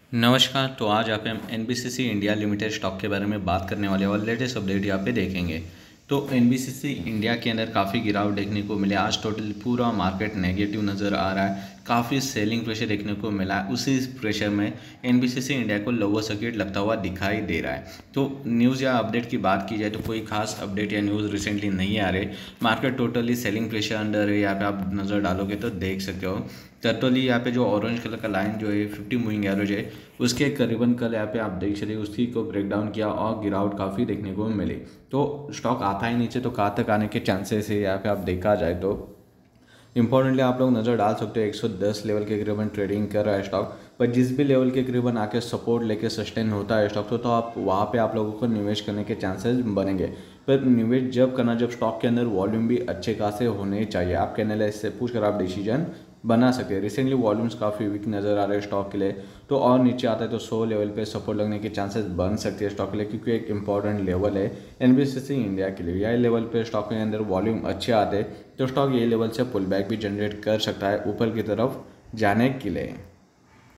नमस्कार। तो आज यहाँ पे हम एनबीसीसी इंडिया लिमिटेड स्टॉक के बारे में बात करने वाले हैं और लेटेस्ट अपडेट यहाँ पे देखेंगे। तो एनबीसीसी इंडिया के अंदर काफ़ी गिरावट देखने को मिले। आज टोटल पूरा मार्केट नेगेटिव नज़र आ रहा है, काफ़ी सेलिंग प्रेशर देखने को मिला है। उसी प्रेशर में एनबीसीसी इंडिया को लोअर सर्किट लगता हुआ दिखाई दे रहा है। तो न्यूज़ या अपडेट की बात की जाए तो कोई खास अपडेट या न्यूज़ रिसेंटली नहीं आ रहे। Market totally selling pressure under है। यहाँ पे आप नज़र डालोगे तो देख सकते हो टोटली यहाँ पे जो ऑरेंज कलर का लाइन जो है 50 मूविंग एवरेज है उसके करीबन कल यहाँ पे आप देख सकते उसी को ब्रेक डाउन किया और गिरावट काफ़ी देखने को मिली। तो स्टॉक आता ही नीचे तो कहाँ तक आने के चांसेस है यहाँ पे आप देखा जाए तो इंपॉर्टेंटली आप लोग नज़र डाल सकते हो 110 लेवल के करीबन ट्रेडिंग कर रहा है स्टॉक। पर जिस भी लेवल के करीबन आके सपोर्ट लेके सस्टेन होता है स्टॉक तो आप वहाँ पे आप लोगों को निवेश करने के चांसेस बनेंगे। पर निवेश जब करना जब स्टॉक के अंदर वॉल्यूम भी अच्छे खासे होने चाहिए। आपके एनालिसिस से पूछकर आप डिसीजन बना सकते हैं। रिसेंटली वॉल्यूम्स काफ़ी वीक नज़र आ रहे हैं स्टॉक के लिए। तो और नीचे आता है तो 100 लेवल पे सपोर्ट लगने के चांसेस बन सकते हैं स्टॉक के लिए, क्योंकि एक इंपॉर्टेंट लेवल है एनबीसीसी इंडिया के लिए। यह लेवल पे स्टॉक के अंदर वॉल्यूम अच्छे आते हैं तो स्टॉक ये लेवल से पुल बैक भी जनरेट कर सकता है ऊपर की तरफ जाने के लिए।